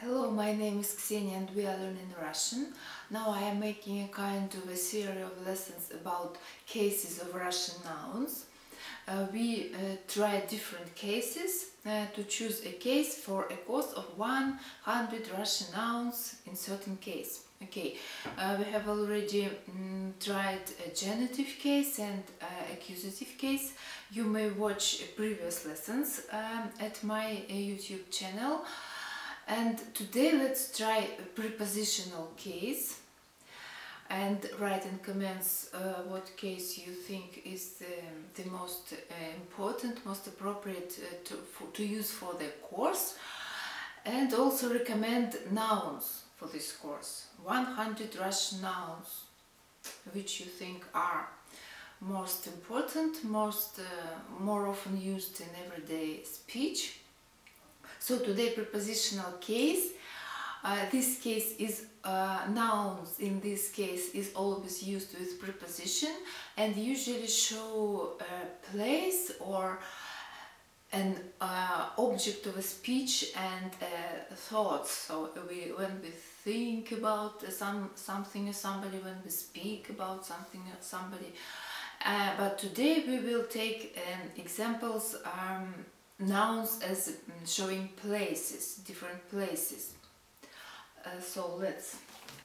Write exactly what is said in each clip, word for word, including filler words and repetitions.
Hello, my name is Ksenia and we are learning Russian. Now I am making a kind of a series of lessons about cases of Russian nouns. Uh, we uh, try different cases uh, to choose a case for a course of one hundred Russian nouns in certain case. Okay, uh, we have already um, tried a genitive case and uh, accusative case. You may watch previous lessons um, at my uh, YouTube channel. And today let's try a prepositional case and write in comments uh, what case you think is the, the most uh, important, most appropriate uh, to, for, to use for the course, and also recommend nouns for this course. one hundred Russian nouns which you think are most important, most uh, more often used in everyday speech. So today prepositional case, uh, this case is uh, nouns in this case is always used with preposition and usually show a place or an uh, object of a speech and uh, thoughts. So we, when we think about some something or somebody, when we speak about something or somebody. Uh, but today we will take um, examples. Um, nouns as showing places, different places. Uh, so let's.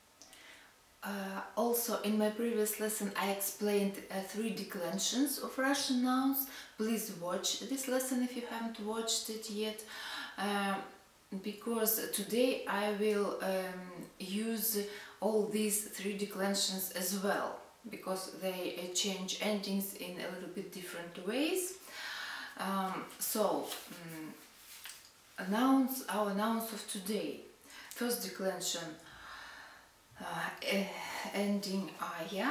Uh, also, in my previous lesson I explained uh, three declensions of Russian nouns. Please watch this lesson if you haven't watched it yet, uh, because today I will um, use all these three declensions as well, because they uh, change endings in a little bit different ways. Um, so, um, nouns, our nouns of today. First declension, uh, ending aya.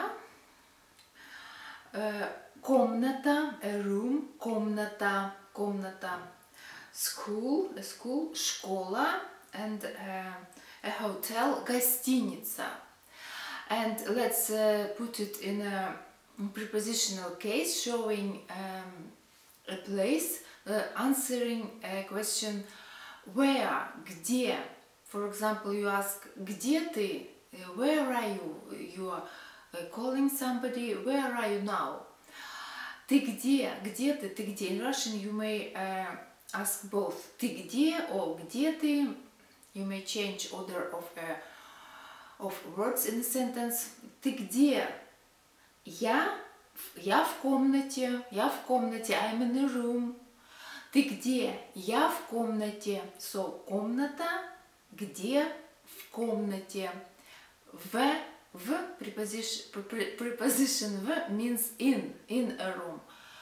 Uh, комната, a room, комната, комната. School, a school, школа, and uh, a hotel, гостиница. And let's uh, put it in a prepositional case showing um, a place, uh, answering a question where, где. For example, you ask где ты, where are you? You are uh, calling somebody, where are you now? Ты где, где ты, ты где. In Russian you may uh, ask both ты где or где ты. You may change order of uh, of words in the sentence. Ты где? Я Я в комнате, я в комнате, I'm in the room. Ты где? Я в комнате. So, комната, где, в комнате. В, в, preposition, preposition в means in, in a room.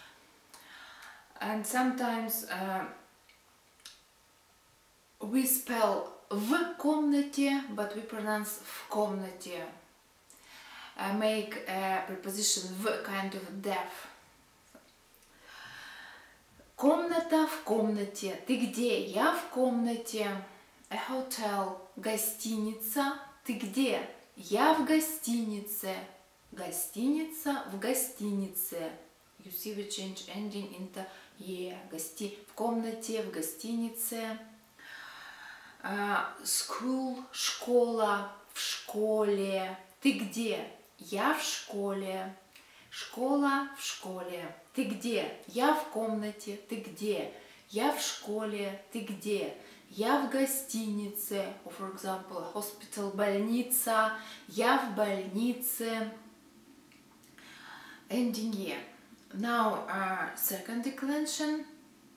And sometimes uh, we spell в комнате, but we pronounce в комнате. Uh, make a preposition в kind of deaf. Комната в комнате. Ты где? Я в комнате. A hotel. Гостиница. Ты где? Я в гостинице. Гостиница в гостинице. You see we change ending into yeah. Гости. В комнате, в гостинице. Uh, school. Школа. В школе. Ты где? Я в школе. Школа в школе. Ты где? Я в комнате. Ты где? Я в школе. Ты где? Я в гостинице. Or, for example, hospital, больница. Я в больнице. Ending here. Now, uh, second declension.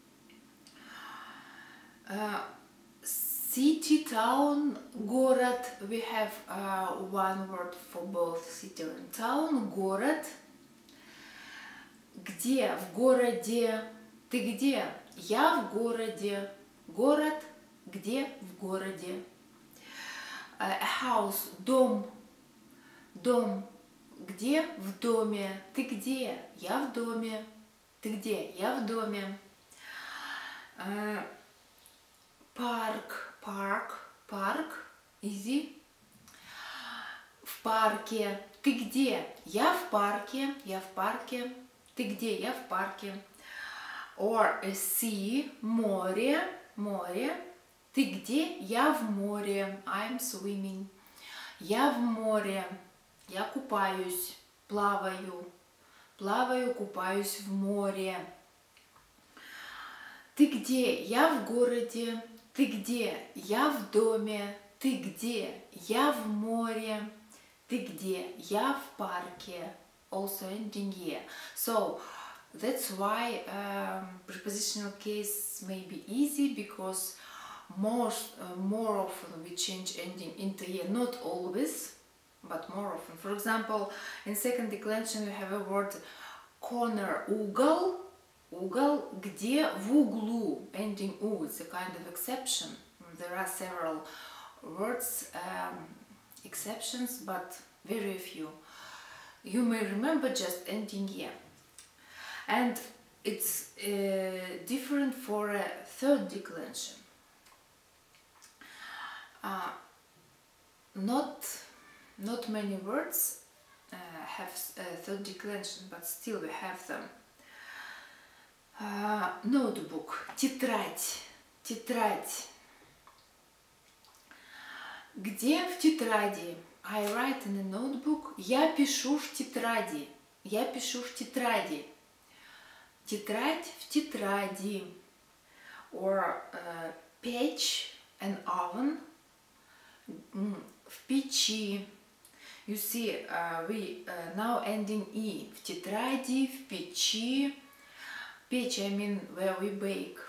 Uh, City, town, город. We have uh, one word for both city and town. Город. Где? В городе. Ты где? Я в городе. Город. Где? В городе. Uh, a house. Дом. Дом. Где? В доме. Ты где? Я в доме. Ты где? Я в доме. Uh, парк. Парк, парк, easy. В парке. Ты где? Я в парке. Я в парке. Ты где? Я в парке. Or a sea, море, море. Ты где? Я в море. I'm swimming. Я в море. Я купаюсь. Плаваю. Плаваю, купаюсь в море. Ты где? Я в городе. Ты где? Я в доме. Ты где? Я в море. Ты где? Я в парке. Also ending here. So that's why um, prepositional case may be easy, because most uh, more often we change ending into here. Not always, but more often. For example, in second declension we have a word corner, угол. Угол, где, в углу, ending u, it's a kind of exception. There are several words, um, exceptions, but very few. You may remember just ending here. And it's uh, different for a third declension. Uh, not, not many words uh, have a third declension, but still we have them. Uh, notebook, тетрадь, тетрадь. Где в тетради? I write in a notebook. Я пишу в тетради. Я пишу в тетради. Тетрадь в тетради. Or uh, печь, an oven. В печи. You see, uh, we uh, now ending e. В тетради, в печи. Печь, I mean where we bake.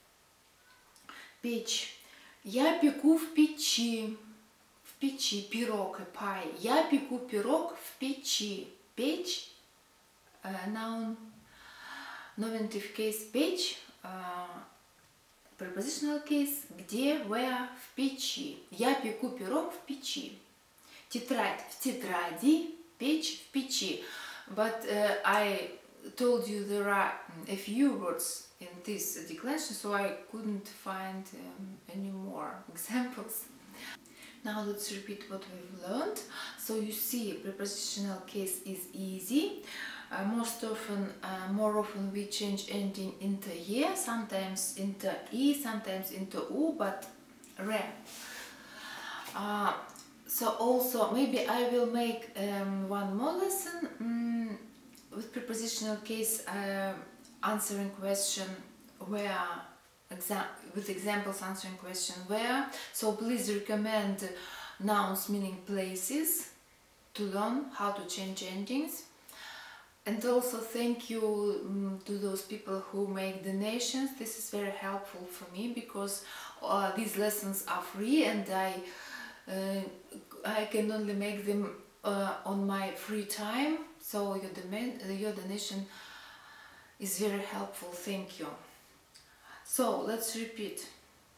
Печь. Я пеку в печи. В печи. Пирог, a pie. Я пеку пирог в печи. Печь, uh, noun. Nominative case печь. Uh, prepositional case где, where, в печи. Я пеку пирог в печи. Тетрадь в тетради. Печь в печи. But uh, I told you there are a few words in this declension, so I couldn't find um, any more examples. Now let's repeat what we've learned. So you see, prepositional case is easy. Uh, most often, uh, more often we change ending into ye, sometimes into e, sometimes into u, but rare. Uh, so also, maybe I will make um, one more lesson um, with prepositional case, uh, answering question where, exa with examples answering question where. So please recommend nouns meaning places to learn how to change endings. And also thank you um, to those people who make donations. This is very helpful for me, because uh, these lessons are free and I uh, I can only make them uh, on my free time. So your, your donation is very helpful. Thank you. So let's repeat.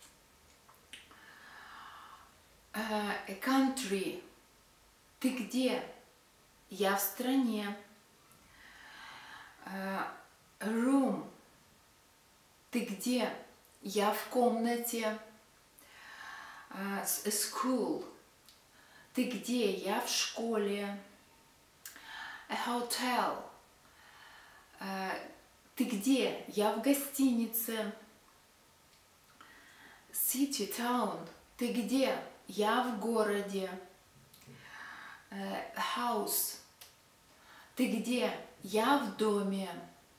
Uh, a country. Ты где? Я в стране. Uh, a room. Ты где? Я в комнате. Uh, a school. Ты где? Я в школе. A hotel. Uh, ты где? Я в гостинице. City, town. Ты где? Я в городе. Uh, house. Ты где? Я в доме.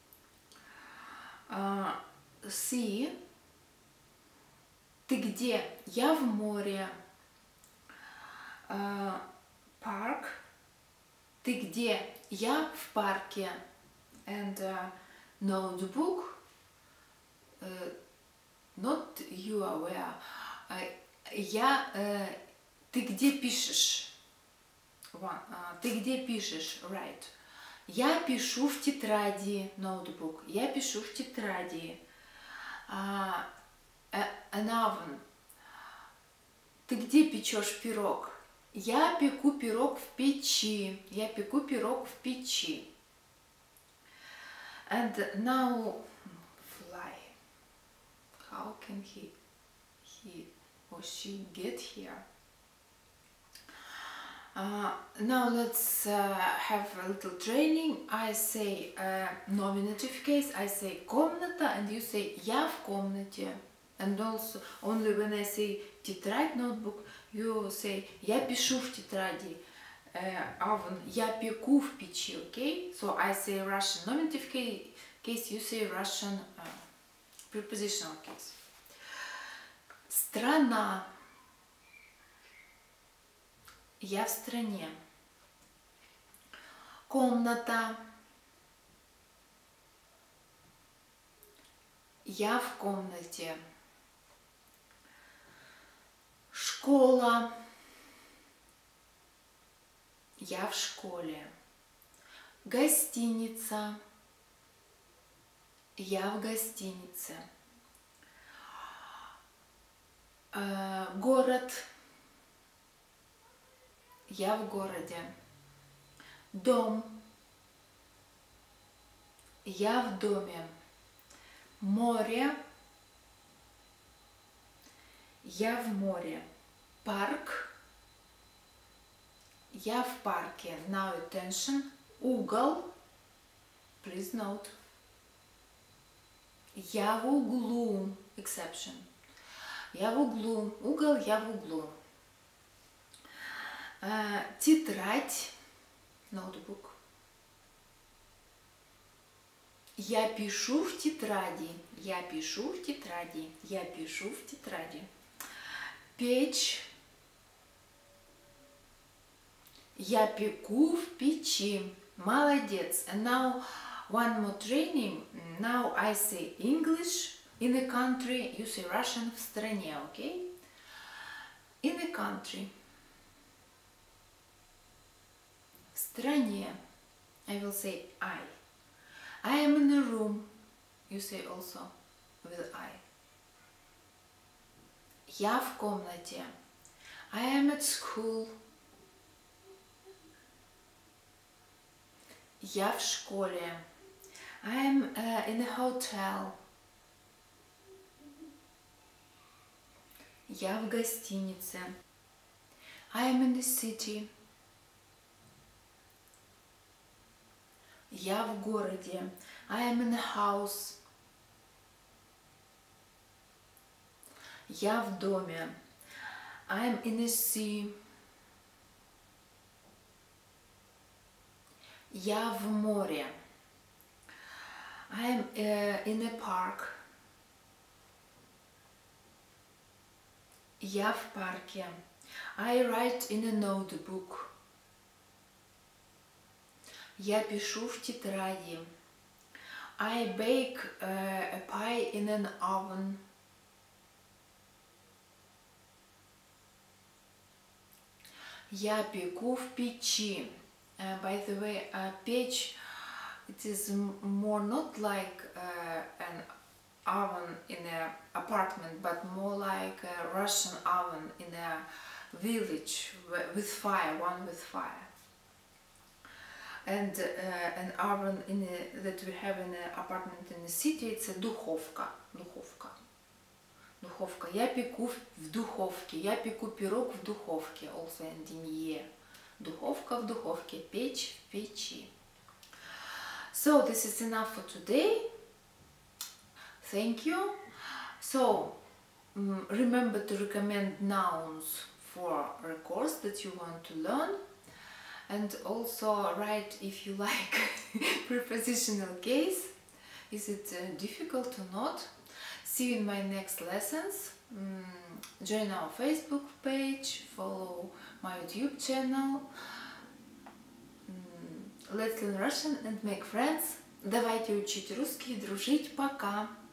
Uh, sea. Ты где? Я в море. Uh, park. Ты где? Я в парке. And uh, notebook. Uh, not you are where. Uh, я. Uh, ты где пишешь? One. Uh, ты где пишешь? Right. Я пишу в тетради. Notebook. Я пишу в тетради. Uh, an oven. Ты где печешь пирог? Я пеку пирог в печи. Я пеку пирог в печи. And now fly. How can he, he or she get here? Uh, now let's uh, have a little training. I say uh, nominative case. I say комната, and you say я в комнате. And also, only when I say тетрадь, notebook, you say я пишу в тетради, uh, oven, я пеку в печи, okay? So I say Russian nominative case, you say Russian uh, prepositional case. Страна. Я в стране. Комната. Я в комнате. Школа. Я в школе. Гостиница. Я в гостинице. Э, город. Я в городе. Дом. Я в доме. Море. Я в море. Парк. Я в парке. Now attention. Угол. Please note. Я в углу. Exception. Я в углу. Угол, я в углу. Uh, тетрадь. Notebook. Я пишу в тетради. Я пишу в тетради. Я пишу в тетради. Печь. Я пеку в печи. Молодец. And now one more training. Now I say English in a country. You say Russian в стране, okay? In a country. В стране. I will say I. I am in a room. You say also with I. Я в комнате. I am at school. Я в школе. I am uh, in a hotel. Я в гостинице. I am in the city. Я в городе. I am in a house. Я в доме. I am in a sea. Я в море. I am uh, in a park. Я в парке. I write in a notebook. Я пишу в тетради. I bake uh, a pie in an oven. Я пеку в печи. Uh, by the way, uh, печь, it is more not like uh, an oven in an apartment, but more like a Russian oven in a village with fire, one with fire. And uh, an oven in a, that we have in an apartment in the city, it's a духовка. Духовка. Духовка. Я пеку в духовке. Я пеку пирог в духовке. Also ending е. Духовка в духовке. Печь в печи. So this is enough for today. Thank you. So um, remember to recommend nouns for a course that you want to learn. And also write if you like prepositional case. Is it uh, difficult or not? See you in my next lessons. Mm, join our Facebook page, follow my YouTube channel. Mm, let's learn Russian and make friends. Давайте учить русский и дружить. Пока!